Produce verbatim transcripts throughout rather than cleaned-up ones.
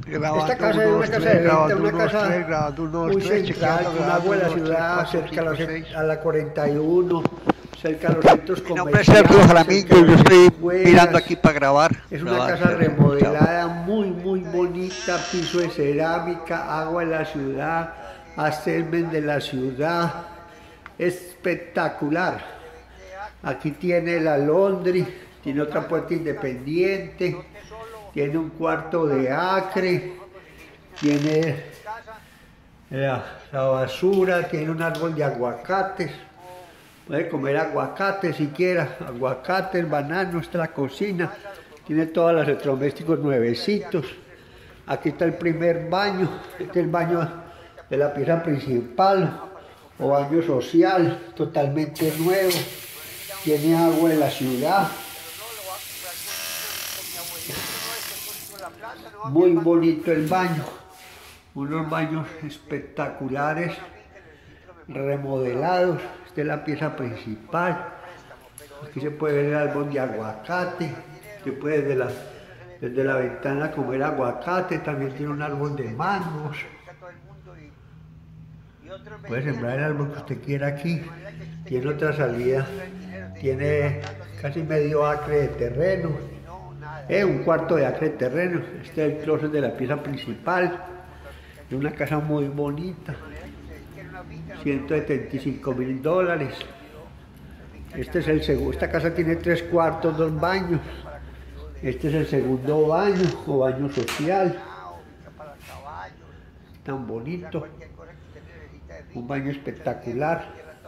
Esta Grabando casa es unos una casa tres, de venta, grabando una unos casa tres, grabando unos muy tres, central, chequeando, con grabando agua de la unos tres, ciudad, cuatro, cerca a, cinco, los, seis. a la cuarenta y uno, cerca a los centros Mi nombre es Sergio comerciales, Jaramillo, cerca a yo las estoy mirando escuelas. aquí para grabar. Es una grabar, casa Sergio. remodelada, Chao. muy, muy bonita, piso de cerámica, agua en la ciudad, asfalto de la ciudad, espectacular. Aquí tiene la laundry, tiene otra puerta independiente, tiene un cuarto de acre, tiene la, la basura, tiene un árbol de aguacates, puede comer aguacate si quiera, aguacates, bananos, está la cocina, tiene todos los electrodomésticos nuevecitos. Aquí está el primer baño, este es el baño de la pieza principal o baño social, totalmente nuevo, tiene agua en la ciudad. Muy bonito el baño, unos baños espectaculares, remodelados. Esta es la pieza principal. Aquí se puede ver el árbol de aguacate, se puede desde la, desde la ventana comer aguacate, también tiene un árbol de mangos. Puede sembrar el árbol que usted quiera aquí. Tiene otra salida, tiene casi medio acre de terreno. Eh, un cuarto de acre de terreno. Este es el closet de la pieza principal. Es una casa muy bonita. ciento setenta y cinco mil dólares. Este es el segundo. Esta casa tiene tres cuartos, dos baños. Este es el segundo baño o baño social. Tan bonito. Un baño espectacular.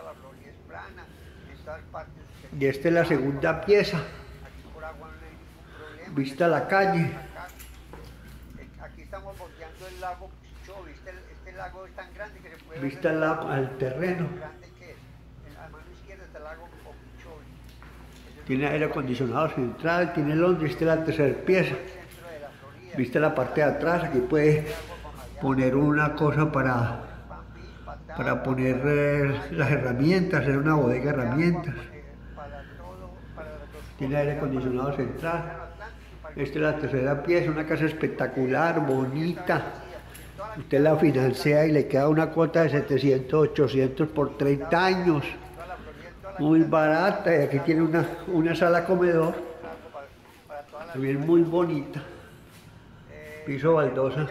Y esta es la segunda pieza. Vista a la calle. Aquí estamos volteando el lago Pichó, ¿viste? Este lago es tan grande que se puede ver. Vista al, al terreno. Grande que es. A la mano izquierda está el lago Pichó. Tiene aire acondicionado central, tiene Londres, esta es la tercera pieza. Vista la parte de atrás, aquí puede poner una cosa para, para poner eh, las herramientas, hacer una bodega de herramientas. Tiene aire acondicionado central. Esta es la tercera pieza, una casa espectacular, bonita. Usted la financia y le queda una cuota de setecientos, ochocientos por treinta años. Muy barata. Y aquí tiene una, una sala comedor. También muy bonita. Piso baldosa.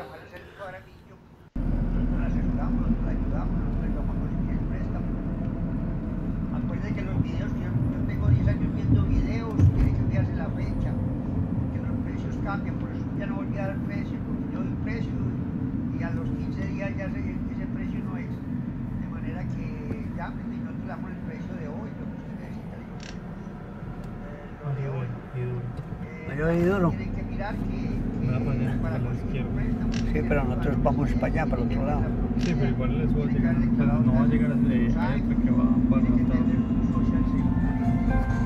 Acuérdense que los videos, yo, yo tengo diez años viendo videos, tiene que enviarse la fecha. Cambian, por eso ya no volví a dar precio, porque yo doy precio y a los quince días ya ese, ese precio no es. De manera que llamen y nosotros le damos el precio de hoy, lo que usted necesita. Lo de hoy. Mayor y duro. Tienen que mirar que, que Va para allá, para a la conseguir izquierda. un préstamo. Sí, pero nosotros vamos para allá, para el otro lado. Sí, pero igual les voy a llegar, pues no va a llegar de ahí hasta que va para Tiene que Estados tener Unidos. un social security.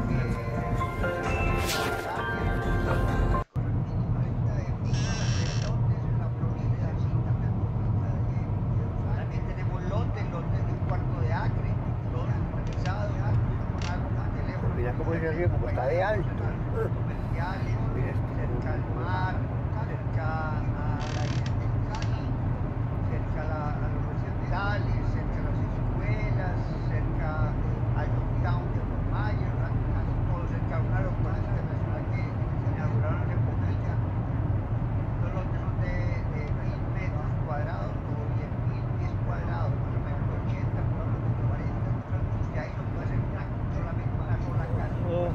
Mira cómo es arriba, como está de alto. Comerciales, cerca al mar, cerca a la cerca a, la, a los residenciales, cerca a las escuelas, cerca al downtown de Fort Myers, casi todo cerca a un aeropuerto internacional que inauguraron hace poquito. Los lotes son de, de mil metros cuadrados o diez mil pies cuadrados, más o menos ochenta por unos de cuarenta. Entonces, ahí no puede ser una, solamente una sola casa. Oh.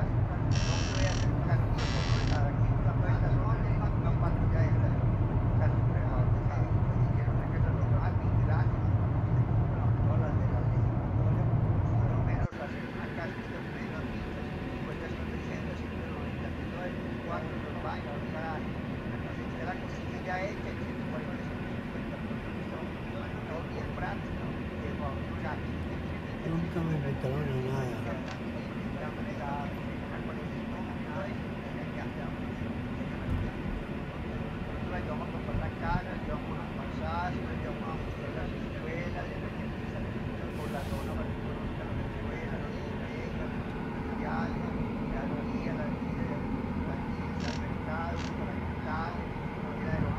Nunca me rentaron nada. La llevamos a comprar la casa, le llevamos a pasar, le llevamos a mostrar las escuelas, le llevamos por la zona para que conozcan las escuelas, los colegios, los estudiantes, la guía, la guía, la guía, el mercado, para que salen, el aeropuerto.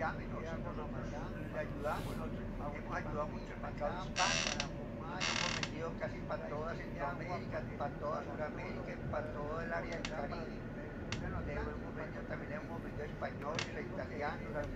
llámenos, nosotros le ayudamos, nosotros hemos ayudado mucho el mercado hispano, hemos vendido casi para toda Centroamérica, para toda Sudamérica, para todo el área del Caribe. Le hemos vendido, también hemos vendido a españoles, a italianos, a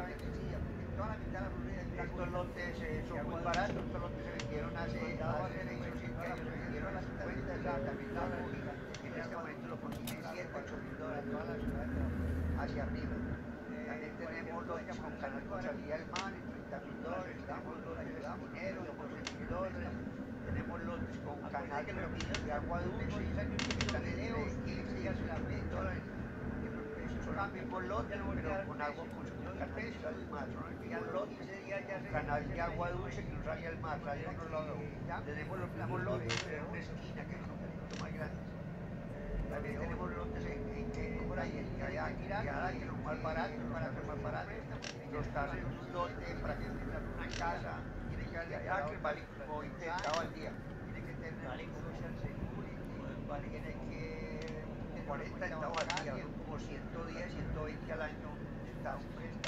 estos lotes eh, son muy baratos, estos lotes se vendieron hace seis o siete años, se vendieron a las cincuenta, sesenta mil dólares, en este momento lo consiguen siete, ocho mil dólares, todas las ciudades hacia arriba. También tenemos lotes con canal con salida al mar, en treinta mil dólares, tenemos lotes de minero, de doce mil dólares, tenemos lotes con canal de agua dulce, que están entre quince y dieciséis mil dólares. Son los mismos lotes, pero con agua con su canal al mar. Son lotes, canal de agua dulce que no sale al mar, sale a otro lado. Tenemos los mismos lotes, pero en una esquina que son un poquito más grandes. También tenemos lotes en, en, en por ahí, en Yaquirá, que son más baratos, para ser más baratos. Los estás en un lote para que tengas una casa, tiene que darle a que vale como veinte centavos al día. Tiene que tener social security, vale, tiene que cuarenta centavos al día, como ciento diez, ciento veinte al año centavos.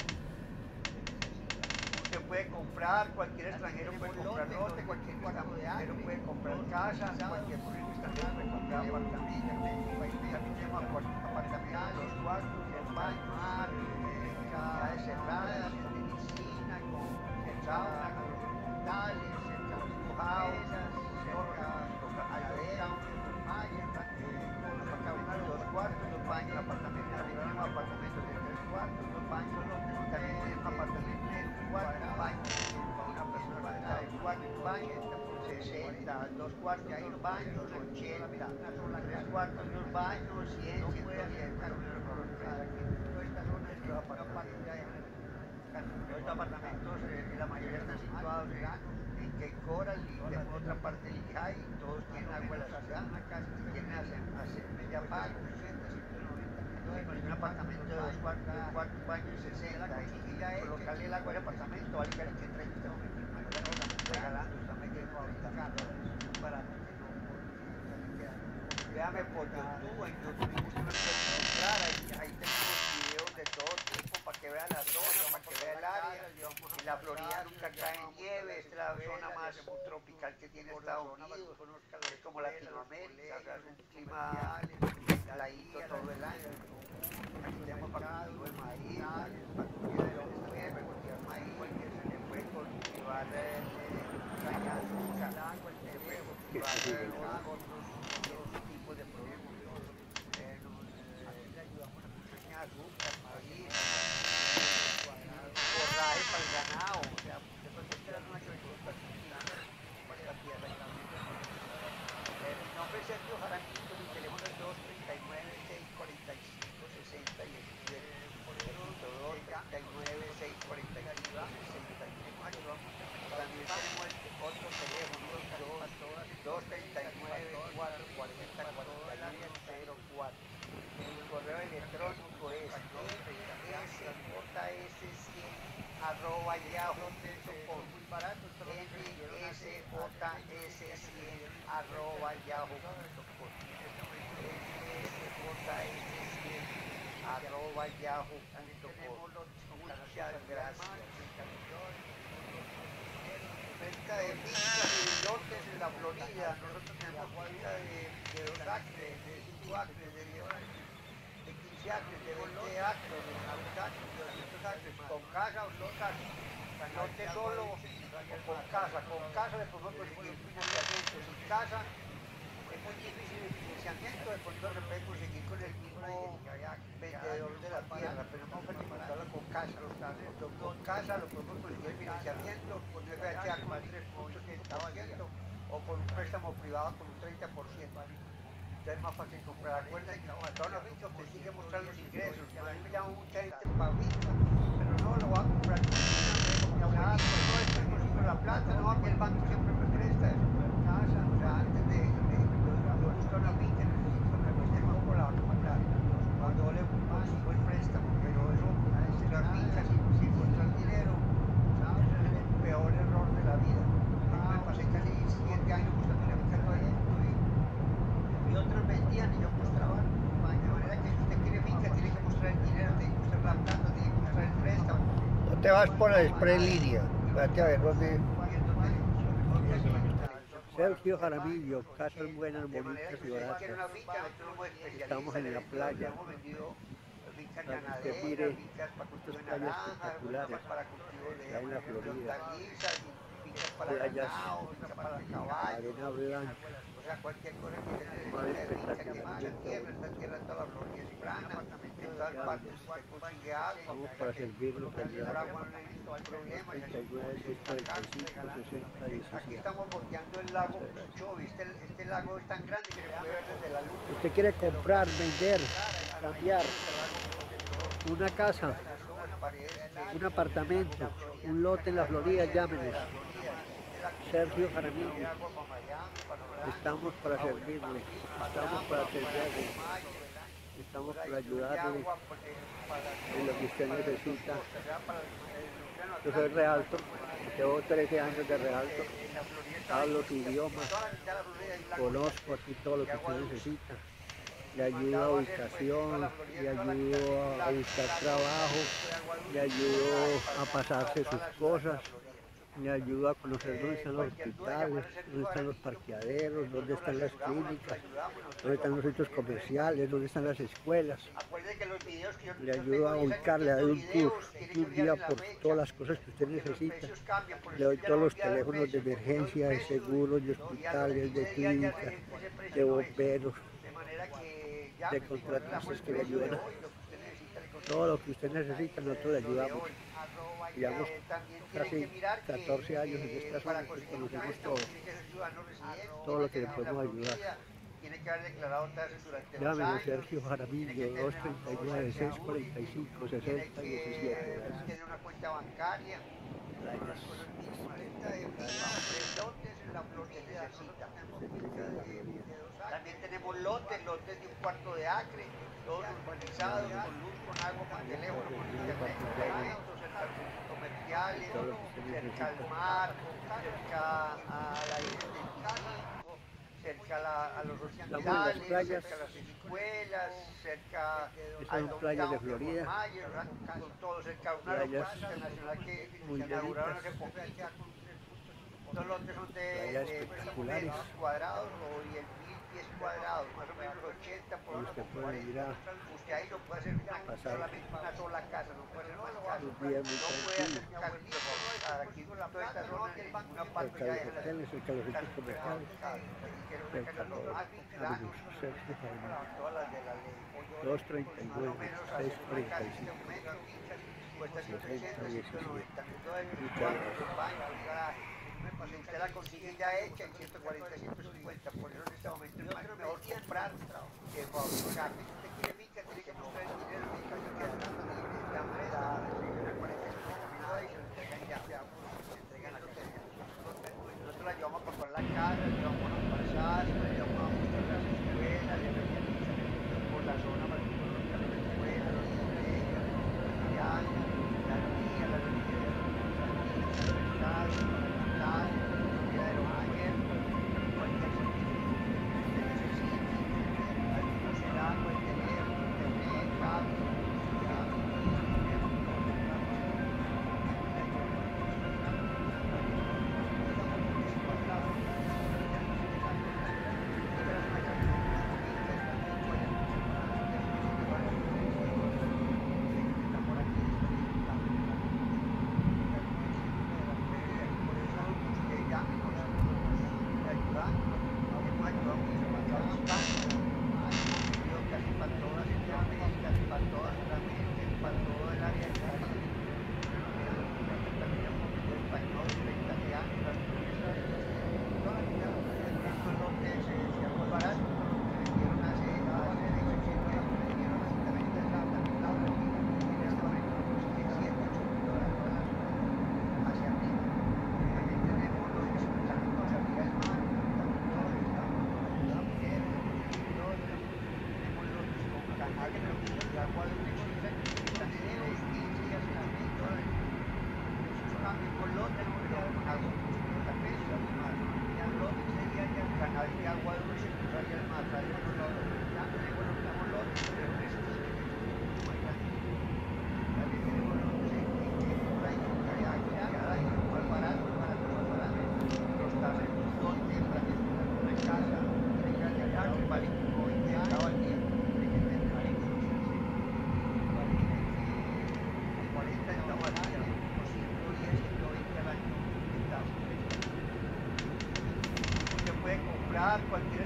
Usted puede comprar, cualquier extranjero puede comprar lote, cualquier extranjero puede comprar casa, cualquier extranjero puede comprar apartamentos. También tenemos apartamentos, dos cuartos, dos baños, unidades cerradas, con piscina, con sauna, con hospitales, mojados, aladera, dos cuartos, dos baños, apartamentos, también tenemos apartamentos de tres cuartos, dos baños, también tenemos apartamentos de cuatro baños, para una persona para de cuatro baños, sesenta, dos cuartos, dos baños, ochenta, tres cuartos, dos baños, cien, ciento diez, los apartamentos, la mayoría están situados en Cape Coral y tenemos otra parte del Lehigh, todos tienen agua en la ciudad, tienen hacer media paga, un apartamento de dos cuartos, dos cuartos, baños y sesenta, colocarle el agua al apartamento, vale que treinta, regalando, está metiendo apartamentos baratos. Véame por YouTube, en YouTube usted lo puede encontrar, ahí, ahí tenemos videos de todo tipo para que vea la zona, para que vea el área. En la Florida nunca cae nieve, esta es la zona más tropical que tiene Estados Unidos, es como Latinoamérica, o sea, es un clima heladito todo el año. Aquí tenemos para cultivo de maíz, para cultivar maíz, se puede cultivar caña de azúcar, se puede cultivar otros tipos de productos. Aquí le ayudamos a caña de azúcar, maíz, forraje para el ganado, o sea, después de que las nuestras cosas para esta tierra. Mi nombre es Sergio Jaramillo, mi teléfono es dos treinta y nueve, seis cuarenta y cinco, sesenta y siete, dos treinta y nueve, seis cuarenta y cinco, sesenta y siete. También tenemos este otro teléfono, dos treinta y nueve, cuatro cuarenta, cuarenta y uno, cero cuatro. El correo electrónico es s j s cien arroba yahoo punto com, n s j s cien arroba yahoo punto com, n s j s cien arroba yahoo punto com. Muchas gracias. Cerca de fincas y lotes en la Florida, nosotros tenemos finca de, de dos acres, de cinco acres, de diez acres, de quince acres, de veinte acres, de veinte acres, de doscientos acres, con casa o sin casa, lote solo o con casa. Con casa le podemos conseguir financiamiento, sin casa es muy difícil el financiamiento, de pronto se puede conseguir con el mismo vendedor de la tierra, pero no particularla con casa. Con casa lo podemos conseguir financiamiento con F H A con el tres punto siete por ciento o con un préstamo privado con un treinta por ciento. Entonces es más fácil comprar. Acuérdense que toda la finca usted sigue mostrar los ingresos. A mí me llama mucha gente para finca, pero no lo va a comprar con mi abuelita, no después consigo la plata, no, que el banco siempre me presta eso. Casa, o sea, antes de buscar una finca necesito que me esté como la comprar. Cuando le consigo el préstamo, pero eso, las fincas sin encontrar dinero, ese es el peor error de la vida. Yo me pasé casi siete años buscando una finca todavía y otros vendían y yo mostraba. De manera que si usted quiere finca, tiene que mostrar el dinero, tiene que mostrar la plata, tiene que mostrar el préstamo. te vas por la Express Línea. Vete a ver dónde. Sergio Jaramillo, casas buenas, bonitas y baratas. Estamos en la playa. Para que usted mire estas playas espectaculares. Allá en la Florida. Playas, arena blanca. Cualquier cosa que Más se espectacular. esta tierra, esta tierra toda la Florida es plana, en todas partes se consigue agua. Vamos para servirlo con El agua no hay ningún problema. Aquí estamos bordeando el lago Cucho, ¿viste? Este lago es tan grande que se puede ver desde la luz. Usted quiere comprar, vender, cambiar una casa, un apartamento, un lote en la Florida, llámenos. Sergio Jaramillo. Estamos para servirle, estamos para atenderle, estamos para ayudarle en lo que usted necesita. Yo soy realtor, llevo trece años de realtor, hablo su idioma, conozco aquí todo lo que usted necesita. Le ayudo a ubicación, le ayudo a buscar trabajo, le ayudo a pasarse sus cosas. Me ayuda a conocer dónde están los hospitales, dónde están los parqueaderos, dónde están las clínicas, dónde están los centros comerciales, dónde están las escuelas. Le ayudo a ubicarle, a dar un tour, un día por todas las cosas que usted necesita. Le doy todos los teléfonos de emergencia, de seguros, de hospitales, de clínicas, de bomberos, de contratistas que le ayudan. Todo lo que usted necesita, nosotros le ayudamos. Llevamos casi catorce años en esta zona, pues conocemos todo, todo lo que le podemos ayudar. Llámenos Sergio Jaramillo, dos treinta y nueve, seis cuarenta y cinco, sesenta diecisiete. Tiene una cuenta bancaria. La Florida necesita. También tenemos lotes, lotes de un cuarto de acre, todos urbanizados, con luz, con agua, con teléfono, con internet, eventos, centros comerciales, cerca al mar, cerca a la isla de México, cerca a, la, a los hospitales, cerca a las escuelas, cerca al playas de Florida, con todo cerca a un aeropuerto internacional que se inauguraron hace poquito. Estos lotes son de, de mil metros cuadrados o diez mil pies cuadrados, más o menos ochenta por uno por cuarenta. Usted ahí no puede hacer una, solamente una sola casa, no puede hacer más casa. No puede hacer casitas. Aquí toda esta zona es una parte ya de las casas comerciales. Todas las de la ley. dos treinta y nueve, seis cuarenta y cinco. Cuesta setecientos noventa. Si usted la consigue ya hecha en ciento cuarenta, ciento cincuenta, por eso en este momento es mejor comprar que fabricar. Si usted quiere finca, tiene que mostrar el dinero de finca, que la moneda, la cuarenta y cinco mil dólares, se lo entregan ya, se entregan la casa. Nosotros la llevamos a comprar la casa, la llevamos a pasar, la llevamos a mostrar las escuelas, le vendían por la zona para que conozcan las escuelas, los colegios, los viajes, las niñas, las niñas, agua, el teléfono, internet, cable, cualquier